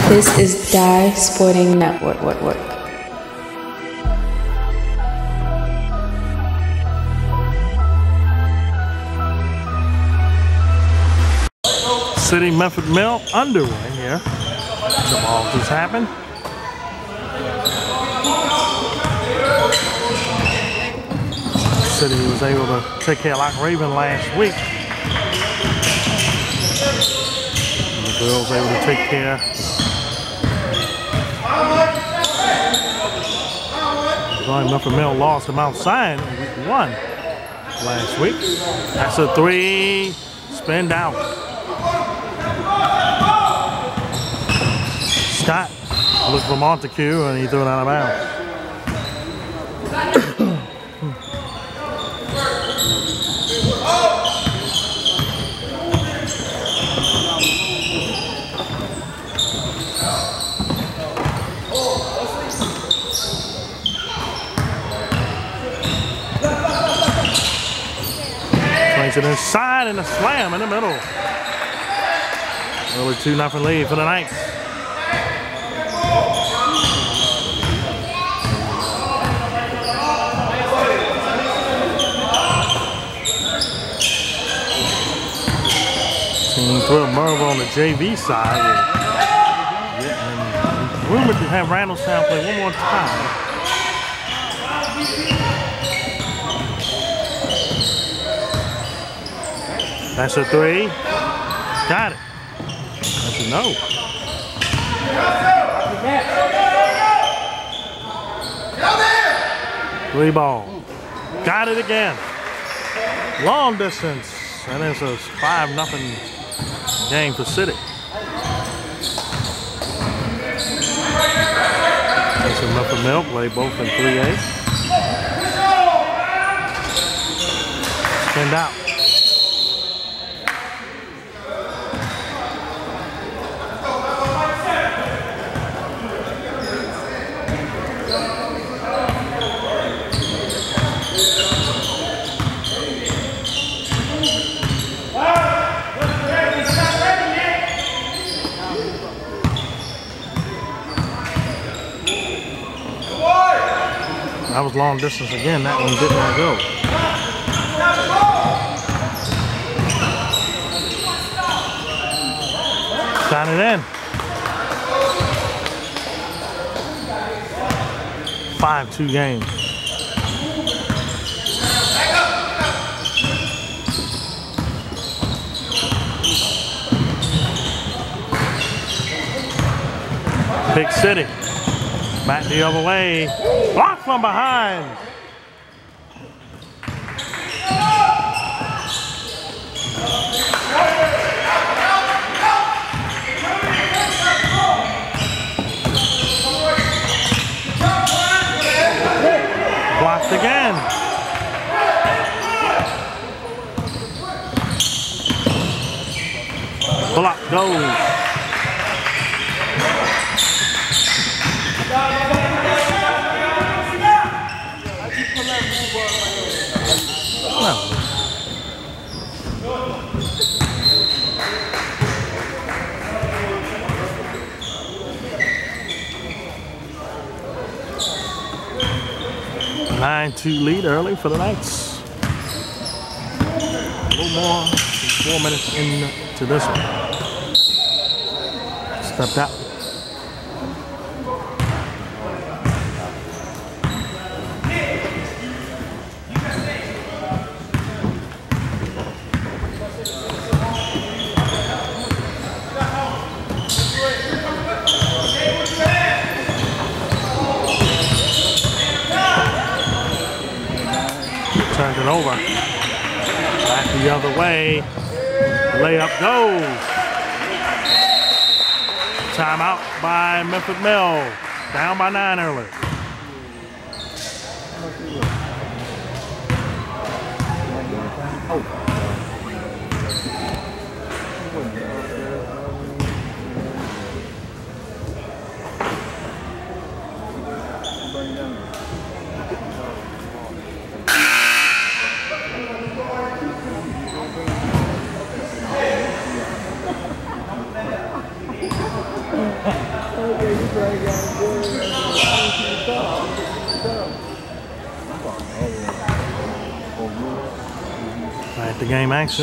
This is Dye Sporting Network. City Memphis Mill underway here. The ball just happened. City was able to take care of Lock Raven last week. The girls able to take care. Memphis Mill lost to Mount Zion in week 1 last week. That's a 3. Spin out. Scott looked for Montague and he threw it out of bounds. Swings it inside and a slam in the middle. Early 2-0 lead for the Knights. Will Merv on the JV side. Rumored to have Randallstown play one more time. That's a 3. Got it. That's a no. Three ball. Got it again. Long distance. And it's a 5-0 game for City. That's a Memphis Mill play both in 3A. Stand out. That was long distance again. That one did not go. Got it in. 5-2 game. Big City. Back the other way. Blocked from behind. Blocked again. Block goes. No. A 9-2 lead early for the Knights. A little more than 4 minutes into this one. Stepped out. Turned it over. Back the other way. Layup goes. Timeout by Memphis Mill. Down by 9 early. Back to game action.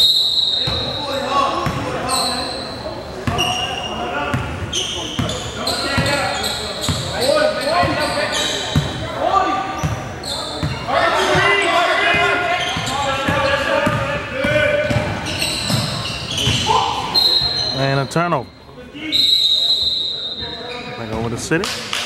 And a turnover. Back over to City.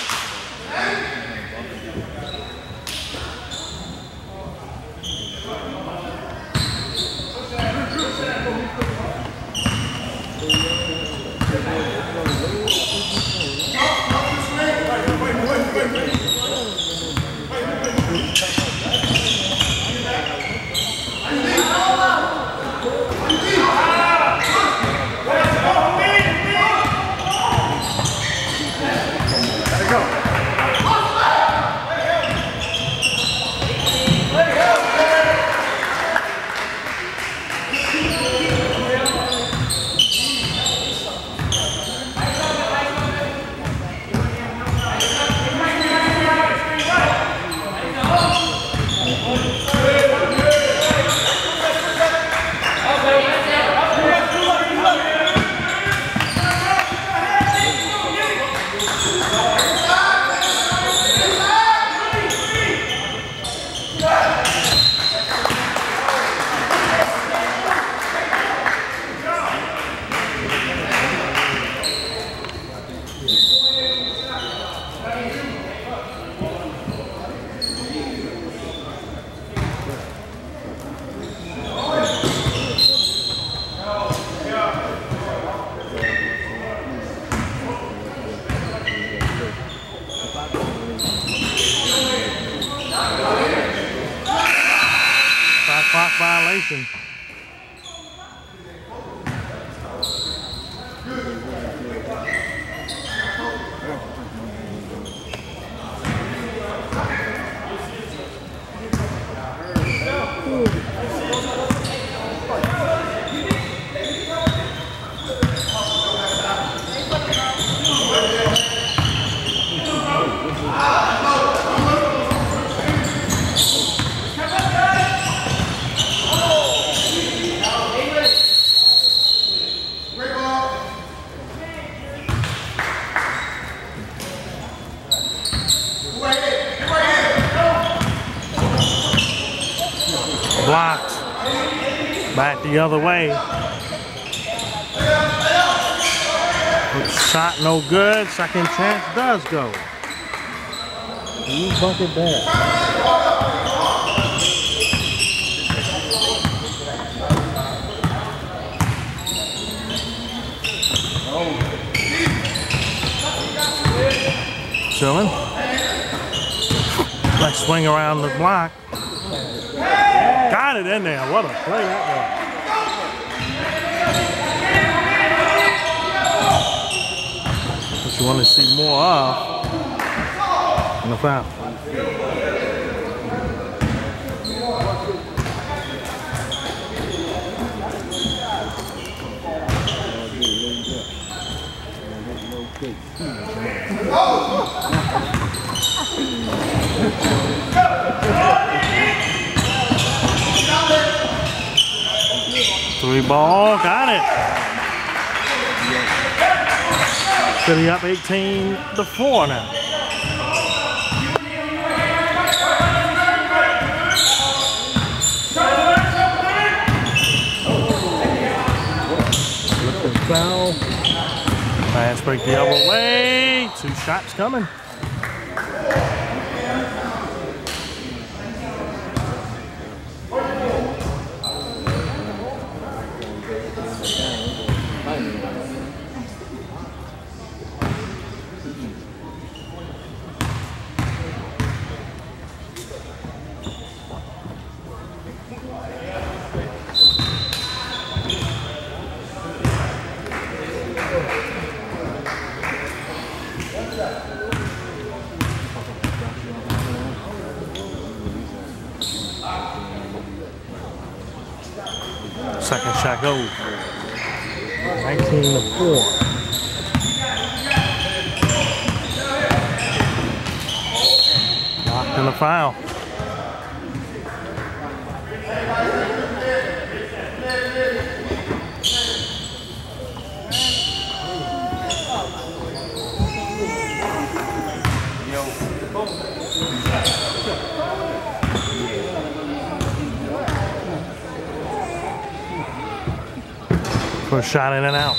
Clock violation. Blocked. Back the other way. Shot no good. Second chance does go. You bucket back. Chilling. Like swing around the block. Got it in there. What a play that was. What you want to see more of in the foul. Three ball, got it. City up 18-4 now. Foul. Fast break the other way. Two shots coming. Second shot goes. 19-4. foul. First shot in and out.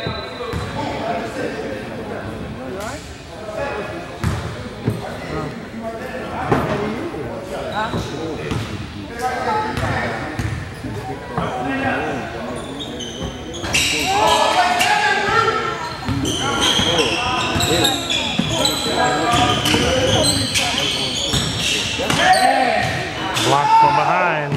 Blocked from behind.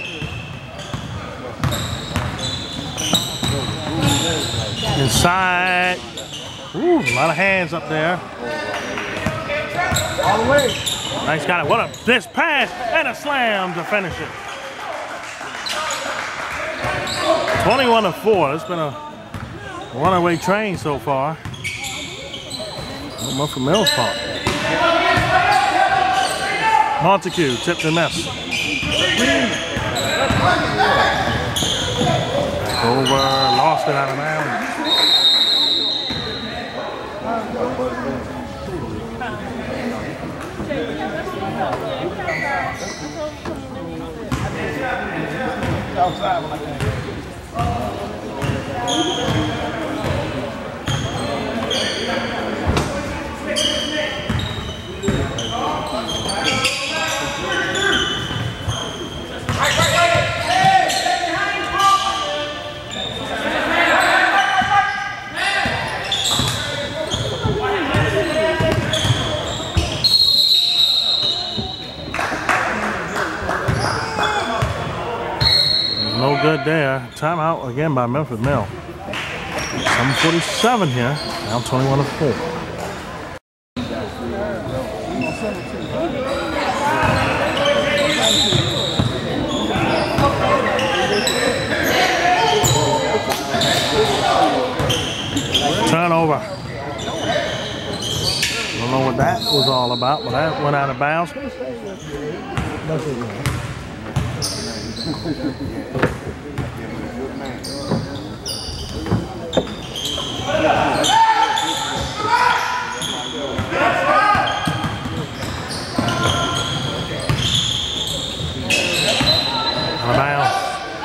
Inside. Ooh, a lot of hands up there. All the way. Nice got it. What a this pass and a slam to finish it. 21-4. It's been a runaway train so far. More from Mills Park. Montague tipped and missed. Over, lost it out of bounds. No good there. Timeout again by Memphis Mill. 7:47 here. Now 21-4. Turnover. Don't know what that was all about, but that went out of bounds. Out of bounds.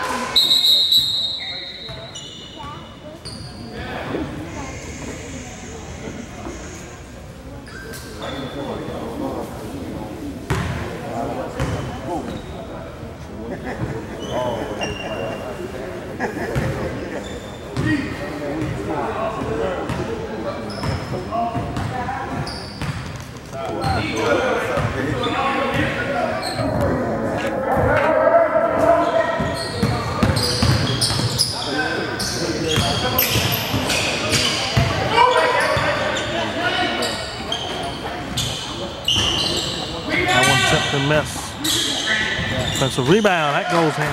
And miss. Offensive rebound, that goes in.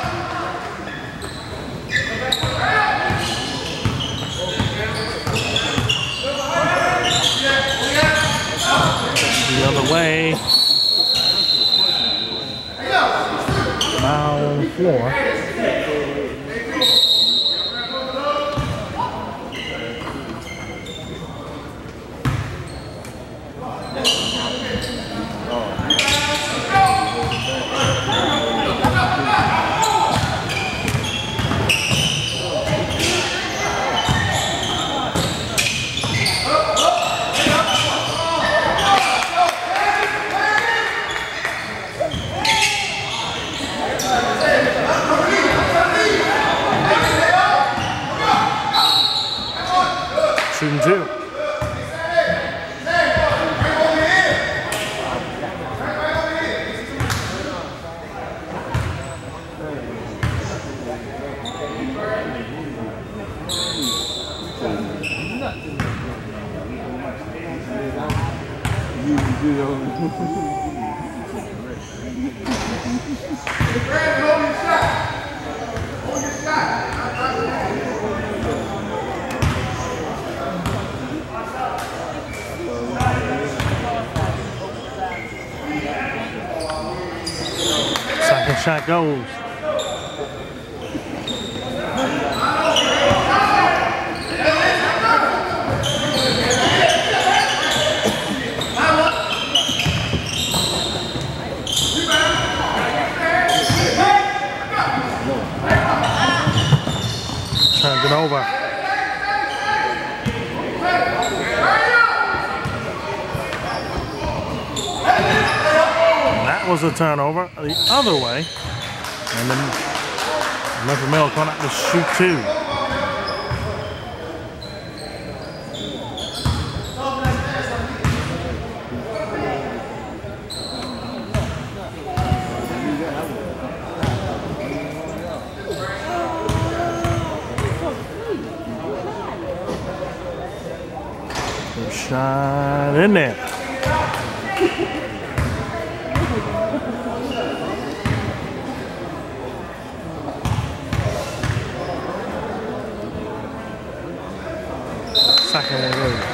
The other way. Foul on the floor. Shooting two. shot goes. Turns it over. That was a turnover the other way. And then Memphis Mill coming out to shoot two. Shot in there. Second one goes.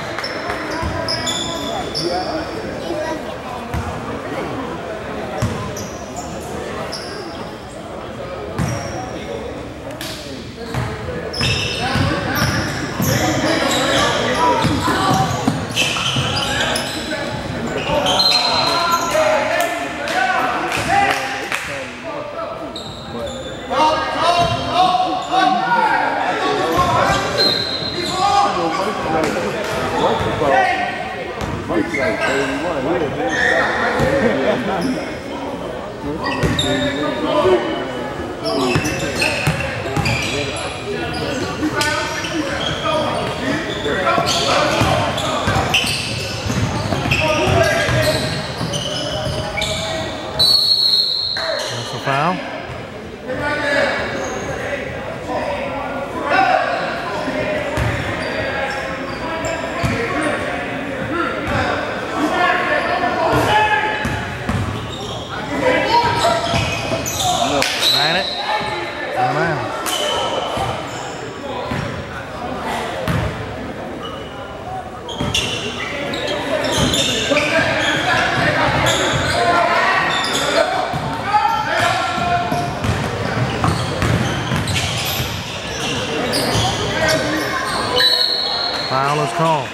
That's a foul. Foul is called.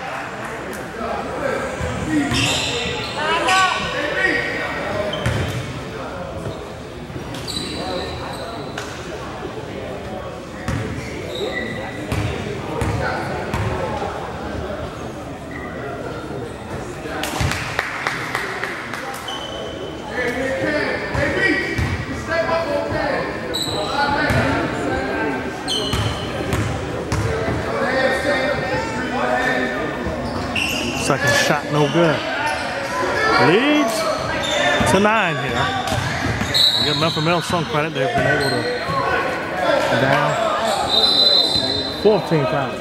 Second shot, no good. Leads to 9 here. We give Memphis Mill some credit. They've been able to down 14 fouls.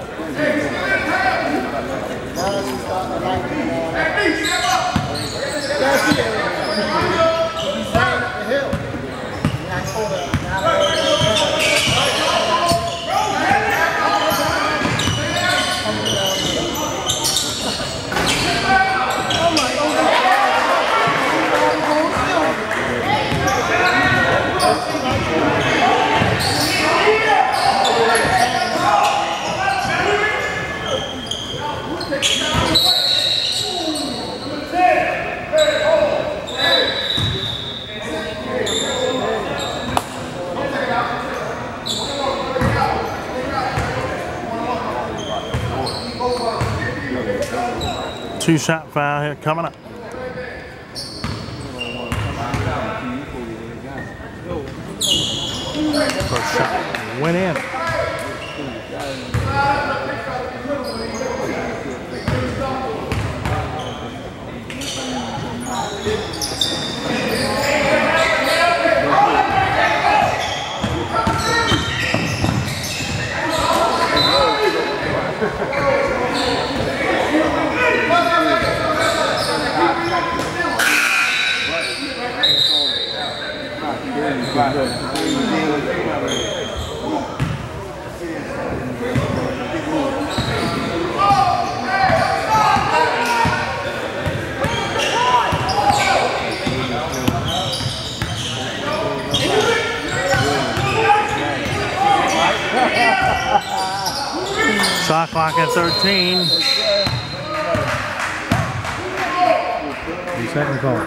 Two-shot foul here coming up. First shot went in. Shot clock at 13. 2-second call.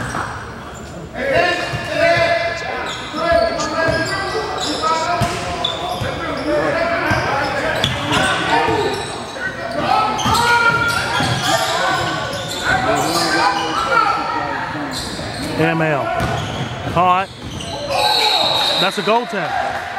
ML. Caught. That's a goaltender.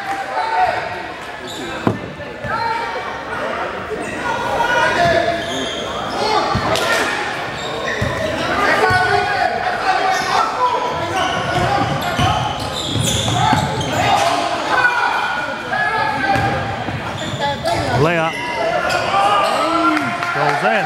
Layup. Goes in.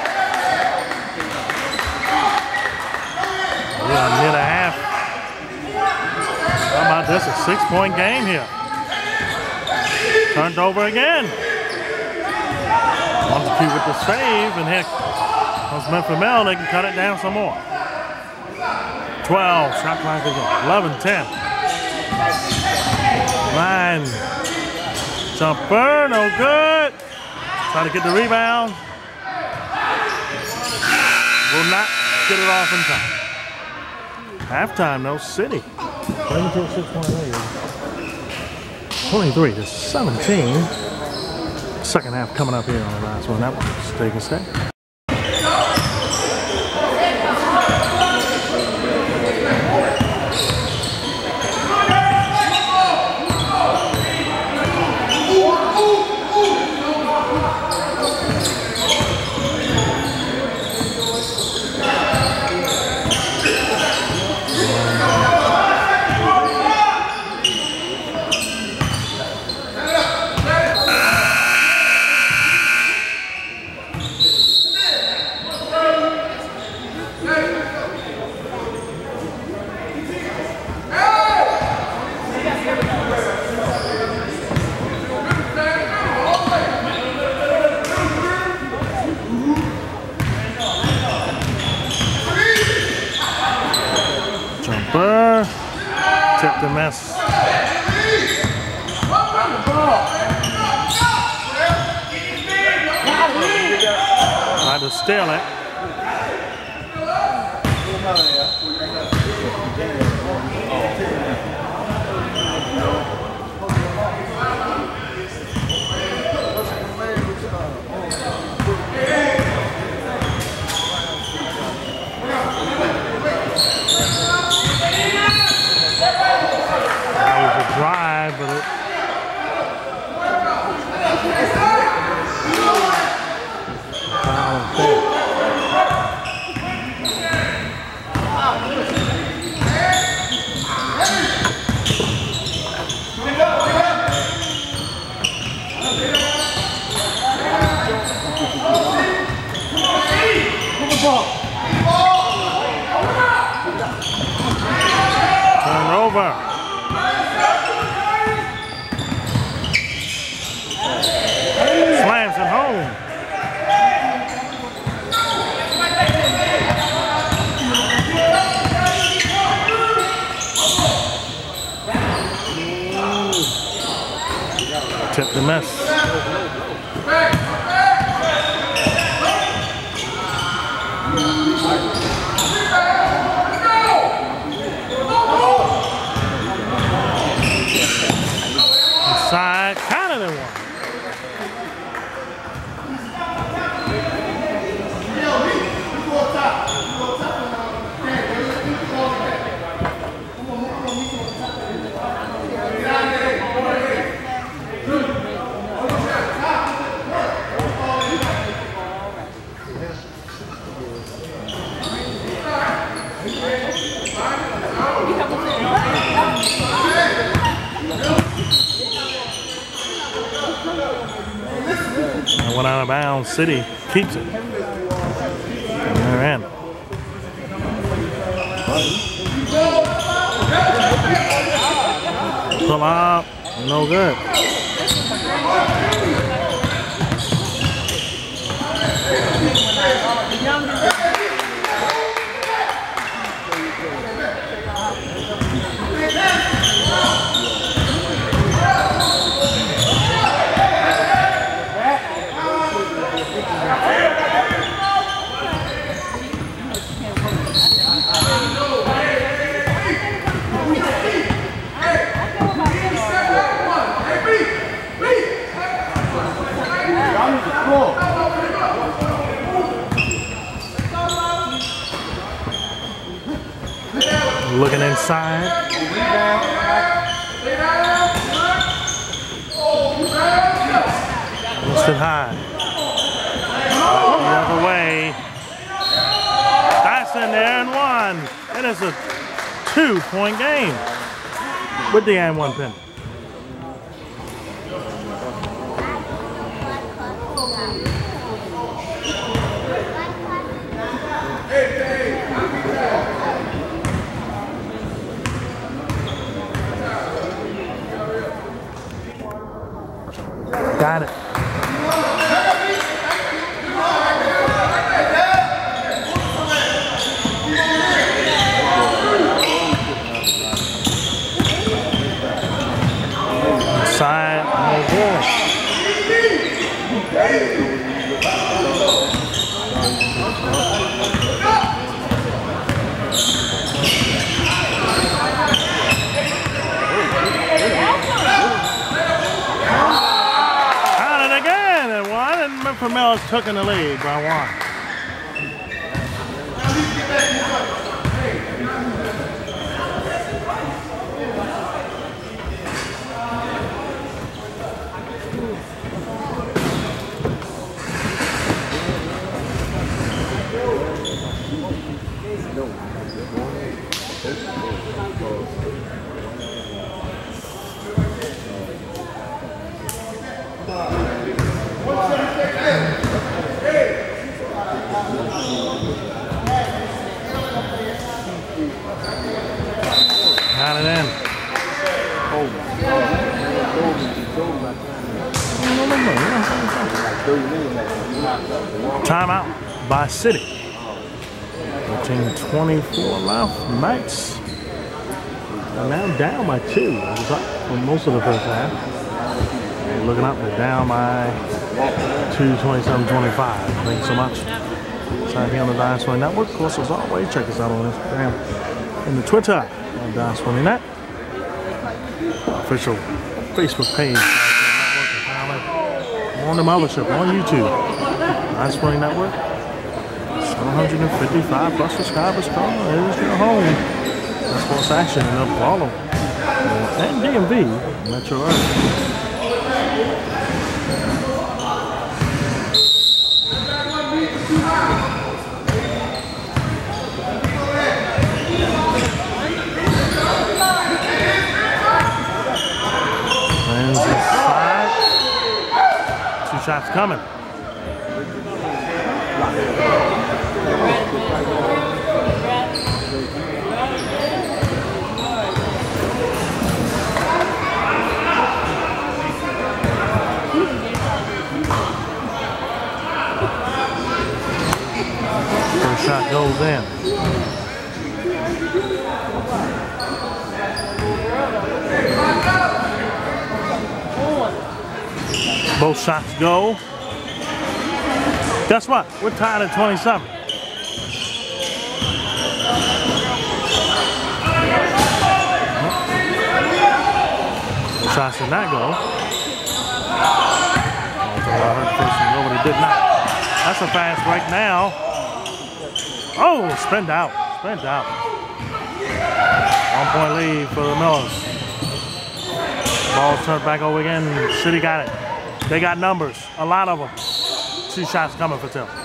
Yeah, near the half. How about this? A 6-point game here. Turned over again. Montague with the save, and here comes Memphis. They can cut it down some more. 12. Shot clock again. 11, 10. 9. Jumper, no good. Trying to get the rebound. Will not get it off in time. Halftime, though, City. 23-17. Second half coming up here on the last one. That one's Stay and Stay. Tip the mess. Tried to steal it. Drive, but it turn over. Slams it home. Tip the mess. Inside, Canada one. Went out of bounds. City keeps it. And they're in. Pull up. No good. Looking inside. Listed high. The other way. That's in there and one. It is a 2-point game with the and one pin. Got it. Side, no good. Mills took in the lead by 1. Got it in. Timeout by City. 13:24 left. Knights are now down by 2. It was up for most of the first half. And looking up, they're down by 2, 27-25. Thank you so much. Sign here on the Dye Sporting Network. Of course, as always, check us out on Instagram and the Twitter on Dye Sporting Net. Official Facebook page on the mothership on YouTube. Dye Sporting Network. 755 plus subscribers strong. It is your home. That's sports action in Apollo and DMV Metro area. Inside. 2 shots coming. First shot goes in. Both shots go. Guess what? We're tied at 27. Shots did not go. I heard the first one go, but it did not. That's a fast break now. Oh, spinned out. Spinned out. 1-point lead for the Millers. Ball's turned back over again. City got it. They got numbers, a lot of them. 2 shots coming for Tim.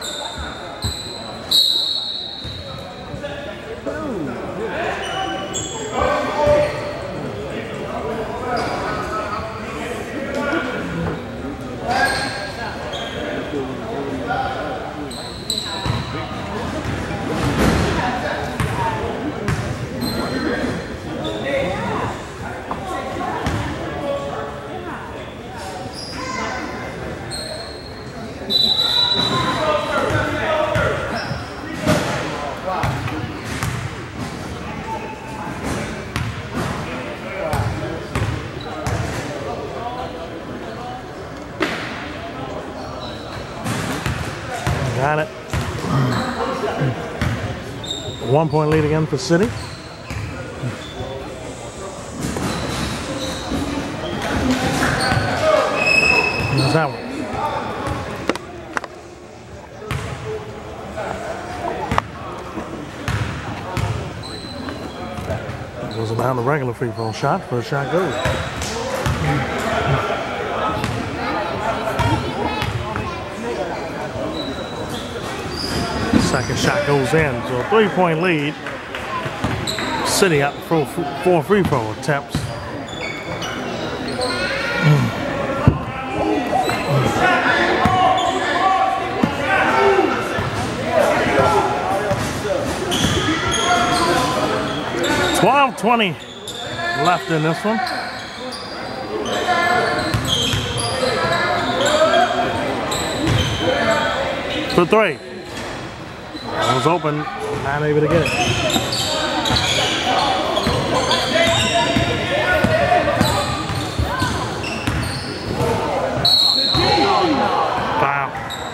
Got it. 1-point lead again for City. There's that one. Now the regular free throw shot. First shot goes. Second shot goes in. So a 3-point lead. City out for 4 free throw attempts. $12:20 left in this one. For 3. It was open, not able to get it. Foul.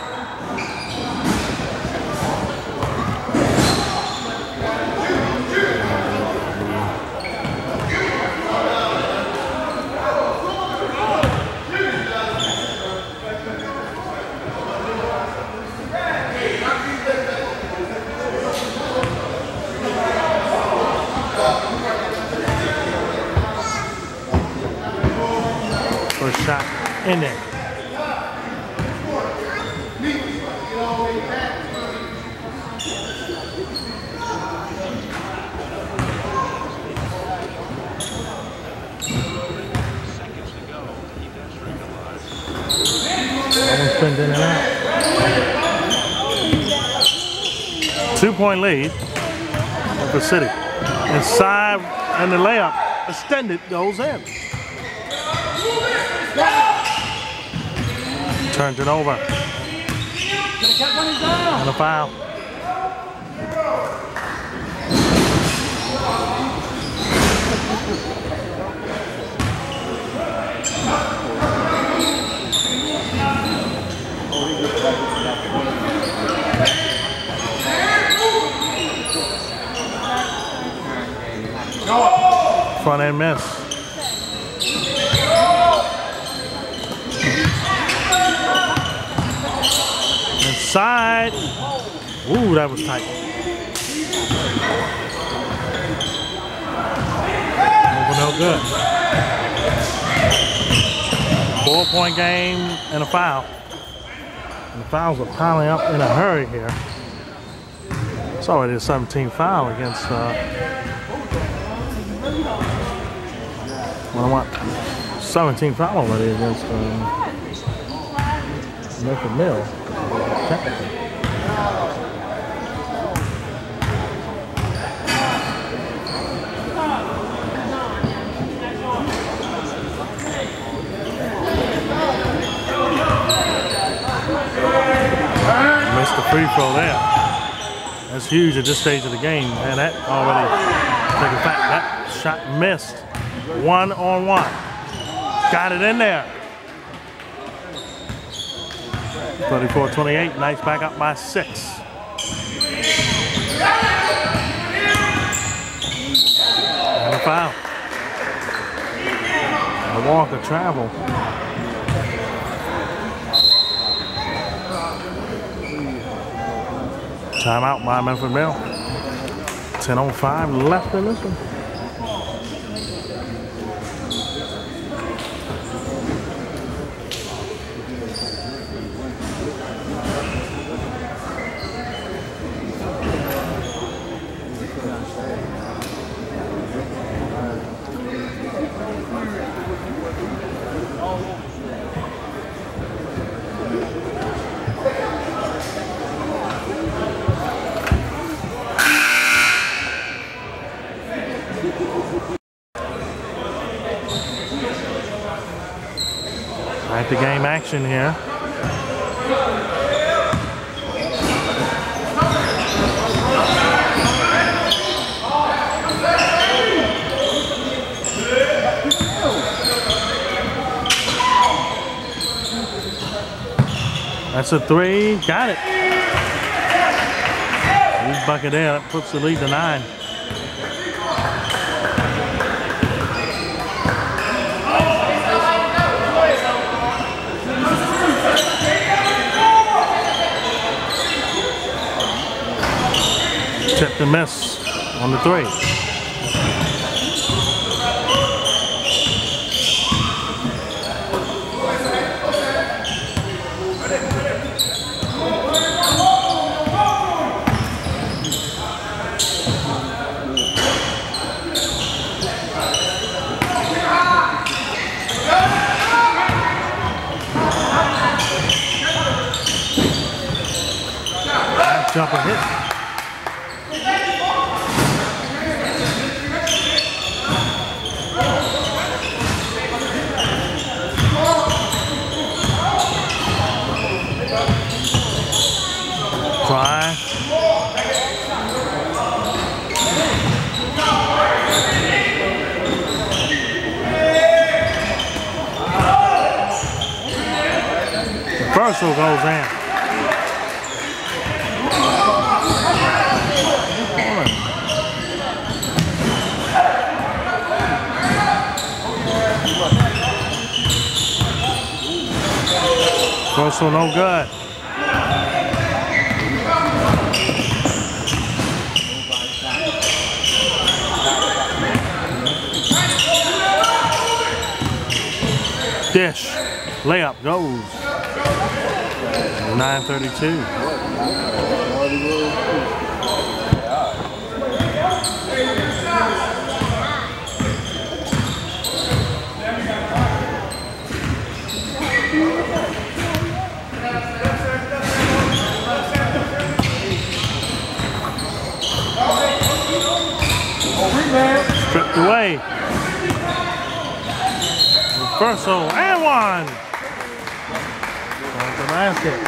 First shot in there. That one's pinned in and out. 2-point lead for City. Inside, and the layup extended goes in. Turns it over. And a foul. Front end miss. Inside. Ooh, that was tight. Over no good. 4-point game and a foul. And the fouls are piling up in a hurry here. It's already a 17th foul against 17th foul already against Memphis Mill. Technically. Missed the free throw there. That's huge at this stage of the game, and that already take a fact. That shot missed. 1-on-1. Got it in there. 34-28. Knights back up by 6. And a foul. A Walker travel. Timeout by Memphis Mill. 10:05 left in this one. Back to game action here. That's a 3. Got it. Huge bucket there. That puts the lead to 9. Tipped and miss on the 3. jumper hit. Try. Reversal goes in. Reversal no good. Dish. Layup goes. 9:32. Stripped away. Reversal and one. On the basket.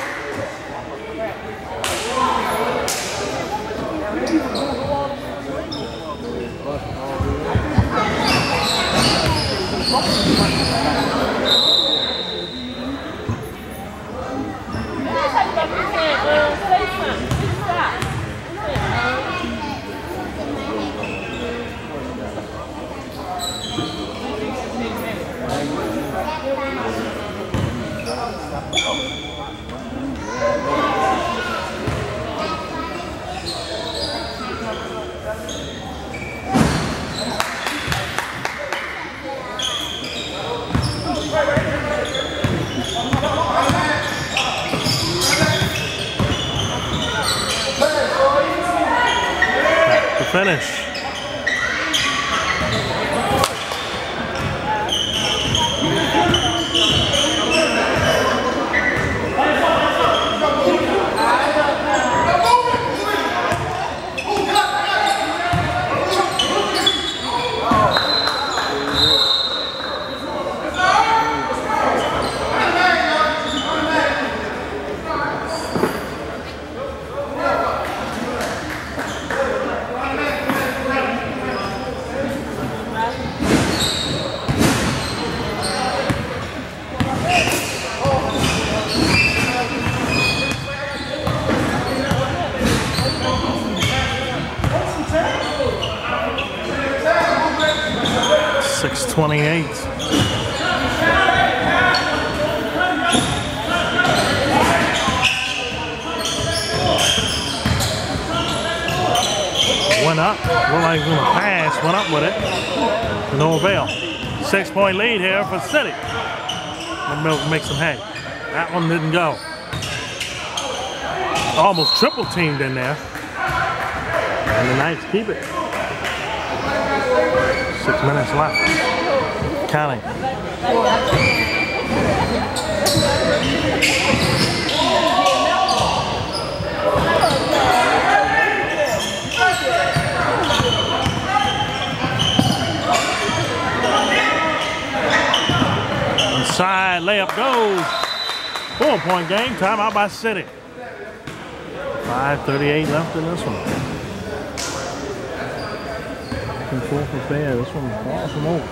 Finish. .28. Went up. Looked like he was going to pass. Went up with it. No avail. 6-point lead here for City. Make some hay. That one didn't go. Almost triple teamed in there. And the Knights keep it. 6 minutes left. Counting. Inside layup goes. 4-point game. Timeout by City. 5:38 left in this one. Control for fair. This one far from over.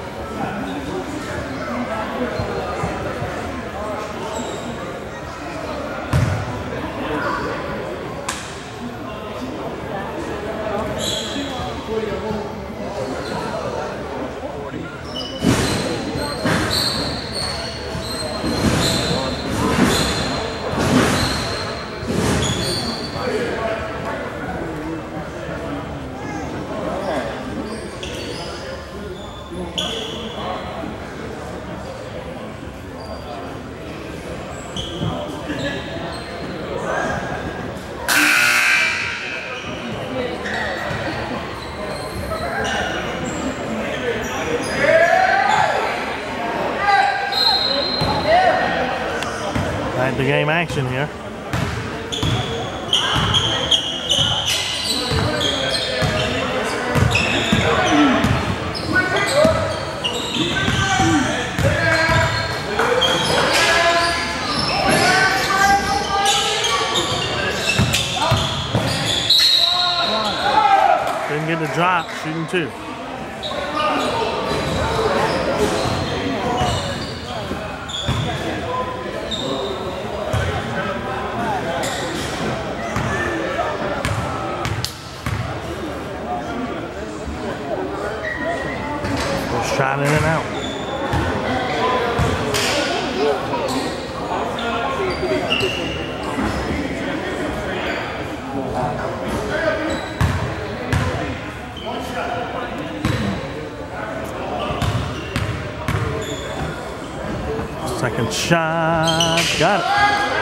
The game action here. drop, shooting 2. Shot in and out. Second shot, got it.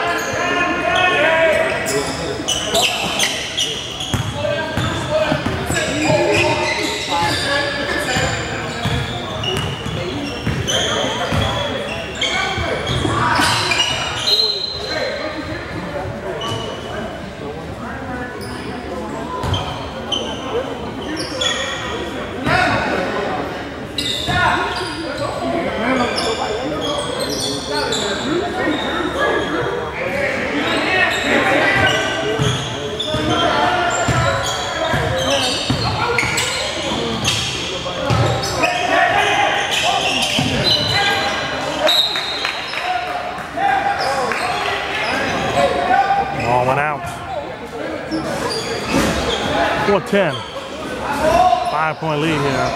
Ball went out. 4-10. 5-point lead here.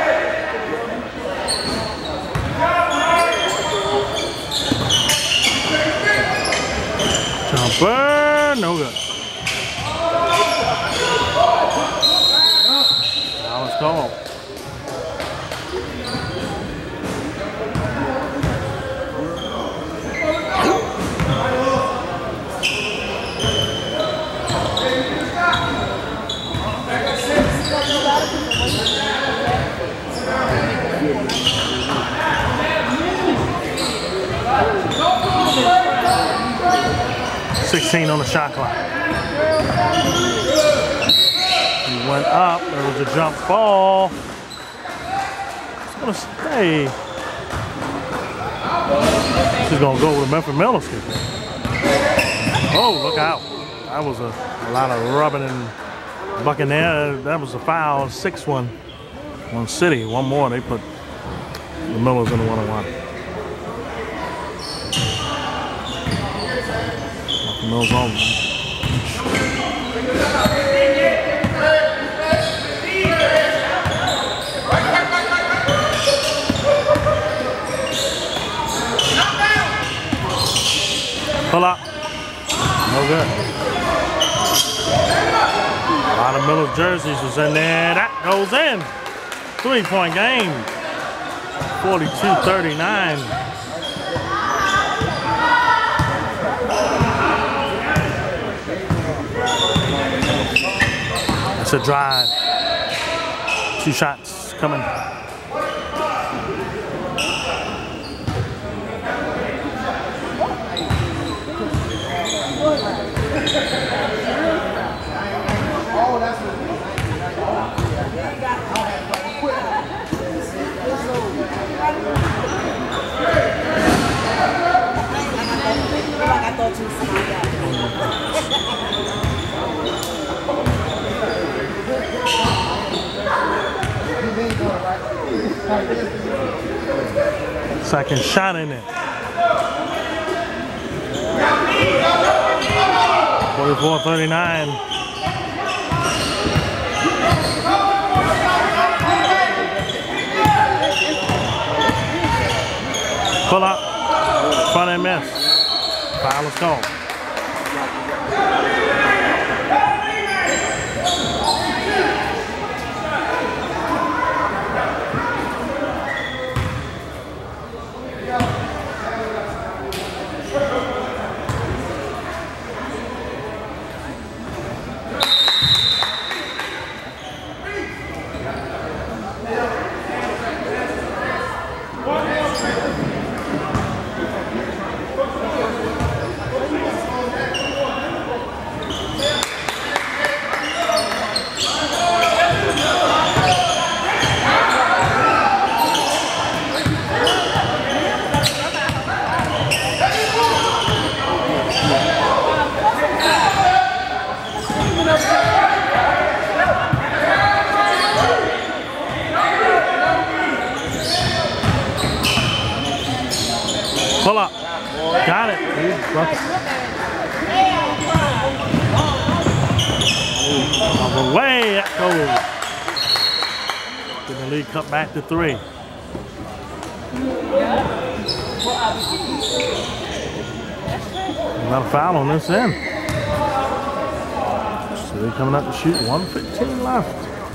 Jumper, no good. Now let's go. On the shot clock. He went up. There was a jump ball. It's gonna stay. She's gonna go with a Memphis Middle School. Oh, look out! That was a lot of rubbing and bucking there. That was a foul. 6-1 on City. One more. They put the Millers in the 1-on-1. Mills on. Pull up. No good. A lot of Miller's jerseys was in there. That goes in. 3-point game. 42-39. It's a drive. 2 shots coming. Second shot in it. 44-39. Pull up. Front and miss. Foul, let's go. Huge bucket. All the way that goes. Get the lead cut back to 3. Not a foul on this end. So they're coming up to shoot. 1:15 left.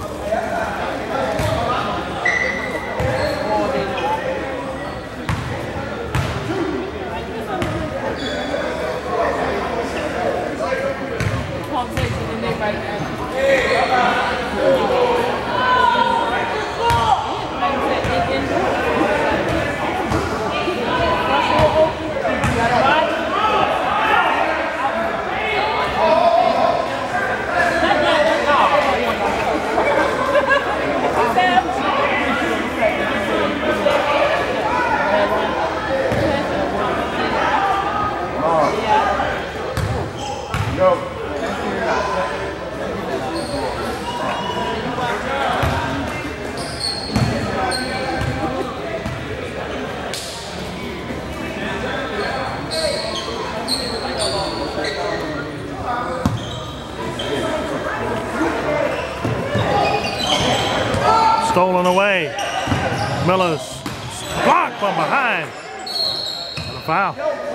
Stolen away. Miller's blocked from behind. And a foul.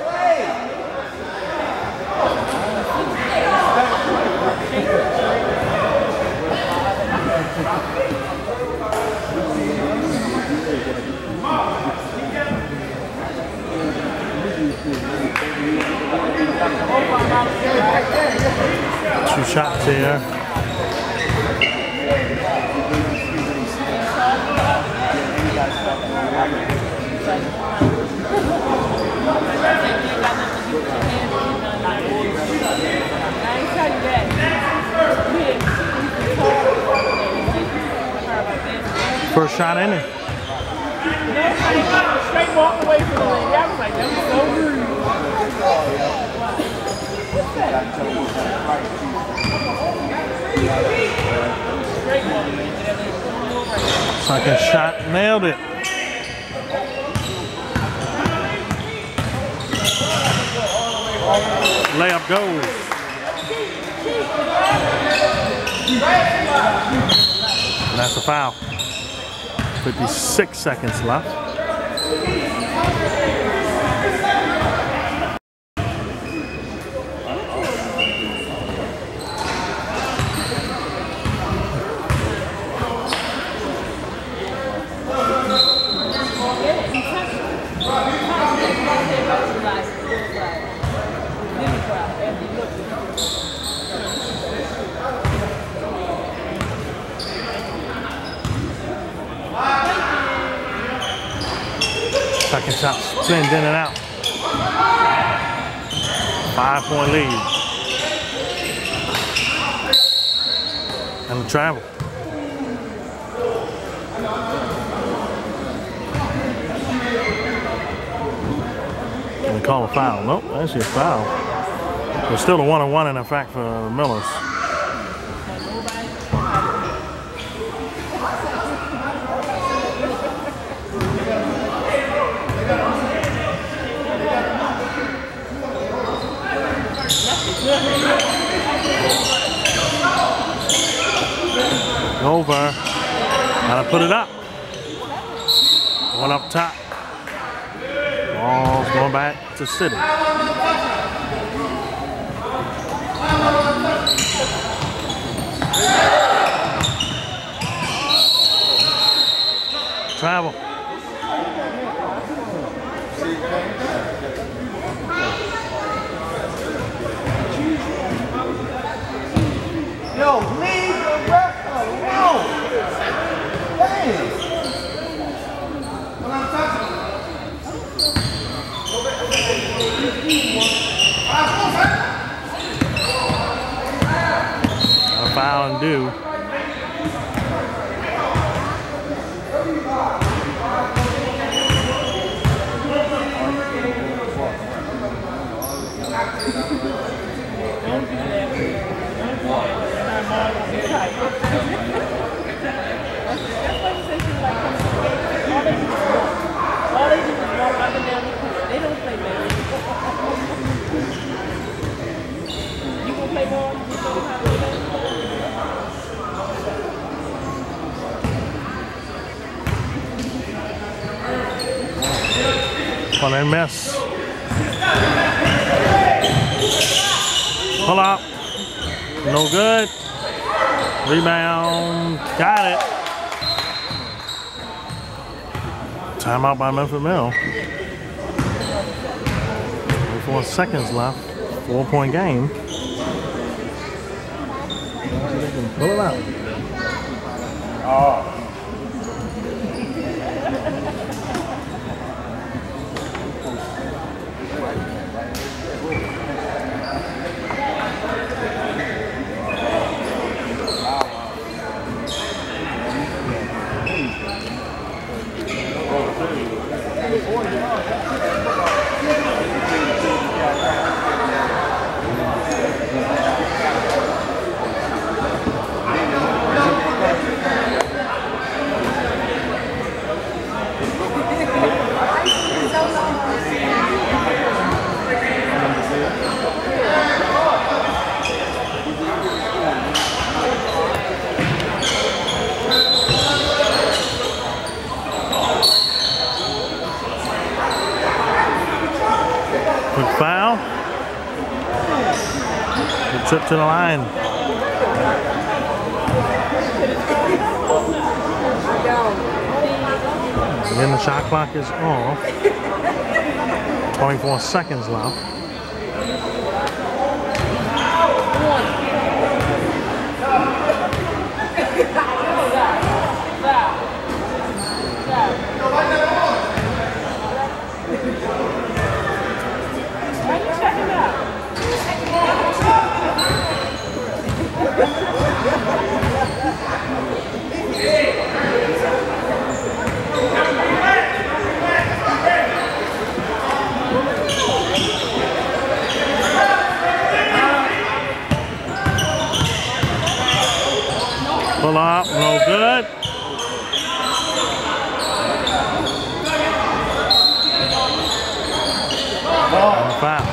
Two shots here. First shot in it. Straight walk away from the lady. I was like, that was so rude. Straight walk away. Second shot, nailed it. Layup goes. And that's a foul. 56 seconds left. Second shot spins in and out. 5-point lead. And the travel. Can we call a foul? Nope, actually a foul. There's still a 1-on-1 in effect for the Millers. Over. Gotta put it up. One up top. Ball's going back to City. Travel. Yo, leave the ref alone. Damn. A foul and due. All they do is walk up and down the court. They don't play basketball. One and miss. Pull up. No good. Rebound. Got it. Timeout by Memphis Mill. 24 seconds left. 4-point game. Pull it out. Oh. Quick foul. Good trip to the line. Again, the shot clock is off. 24 seconds left. Pull up, no good. Foul.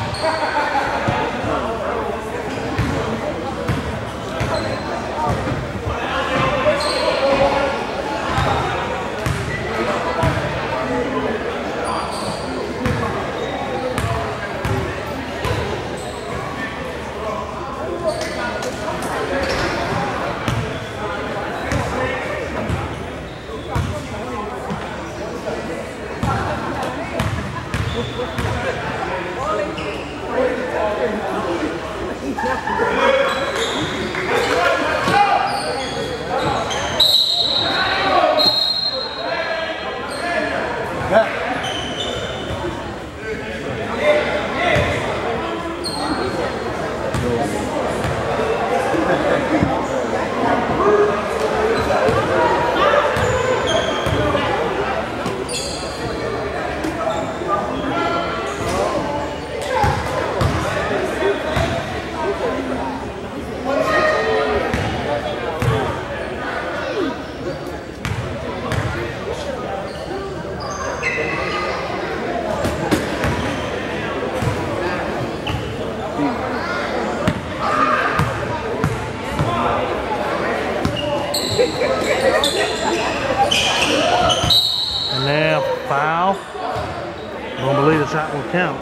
And now foul. Don't believe the shot will count.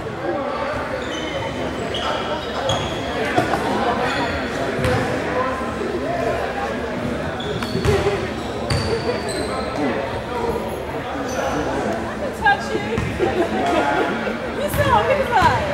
Touch you. You saw his eye.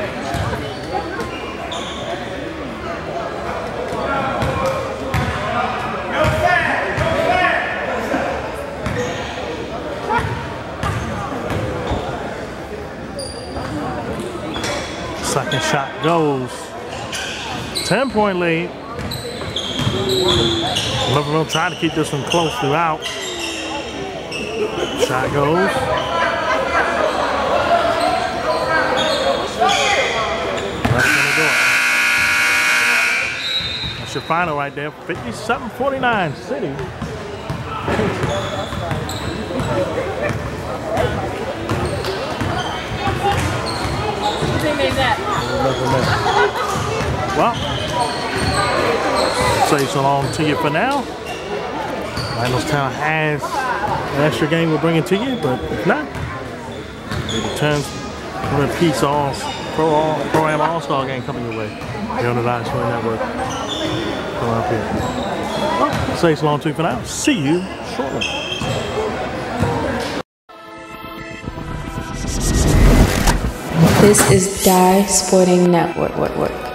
Second shot goes. 10-point lead. Liverpool trying to keep this one close throughout. Shot goes. That's gonna do it. That's your final right there. 57-49 City. Well, say so long to you for now. Randallstown has an extra game we'll bring it to you, but if not, it returns What a Peace Pro-Am All-Star game coming your way here on the Dive Sporting Network. Come up here. Well, say so long to you for now. See you shortly. This is Dive Sporting Network.